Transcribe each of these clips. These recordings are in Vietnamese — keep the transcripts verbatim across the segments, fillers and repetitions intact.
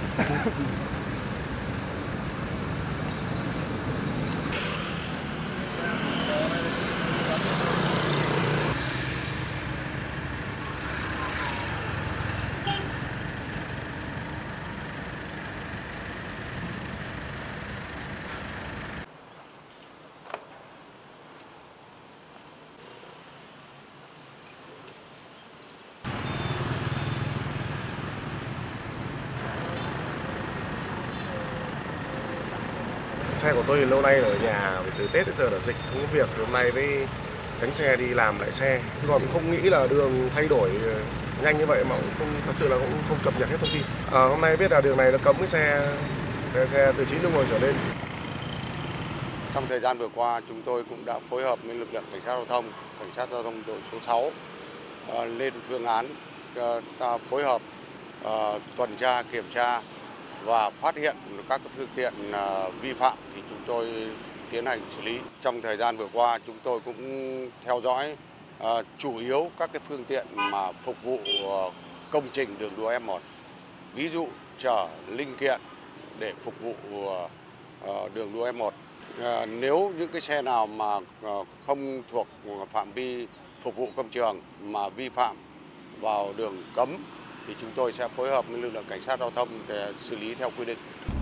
Xe của tôi thì lâu nay ở nhà, từ Tết đến giờ là dịch không có việc, hôm nay với đánh xe đi làm lại xe, còn không nghĩ là đường thay đổi nhanh như vậy mà cũng không, thật sự là cũng không cập nhật hết thông tin. À, hôm nay biết là đường này nó cấm cái xe xe, xe từ chín chỗ ngồi trở lên. Trong thời gian vừa qua, chúng tôi cũng đã phối hợp với lực lượng cảnh sát giao thông, cảnh sát giao thông đội số sáu uh, lên phương án uh, ta phối hợp uh, tuần tra kiểm tra và phát hiện các phương tiện uh, vi phạm thì chúng tôi tiến hành xử lý. Trong thời gian vừa qua, chúng tôi cũng theo dõi uh, chủ yếu các cái phương tiện mà phục vụ uh, công trình đường đua F một, ví dụ chở linh kiện để phục vụ uh, đường đua F một. À, nếu những cái xe nào mà uh, không thuộc phạm vi phục vụ công trường mà vi phạm vào đường cấm thì chúng tôi sẽ phối hợp với lực lượng cảnh sát giao thông để xử lý theo quy định.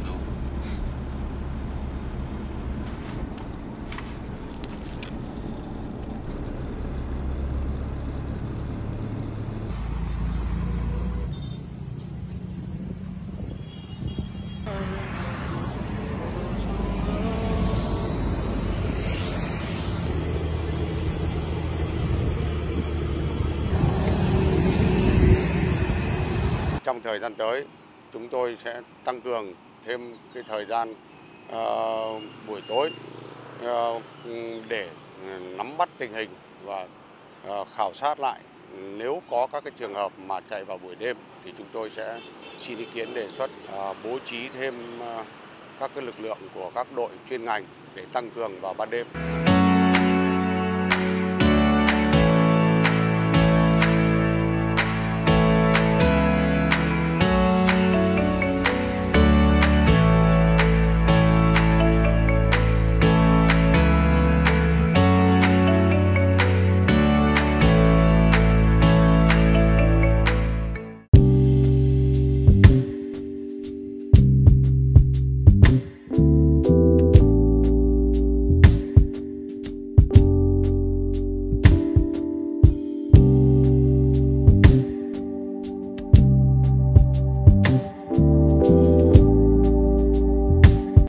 Trong thời gian tới, chúng tôi sẽ tăng cường thêm cái thời gian uh, buổi tối uh, để nắm bắt tình hình và uh, khảo sát lại. Nếu có các cái trường hợp mà chạy vào buổi đêm thì chúng tôi sẽ xin ý kiến đề xuất uh, bố trí thêm uh, các cái lực lượng của các đội chuyên ngành để tăng cường vào ban đêm.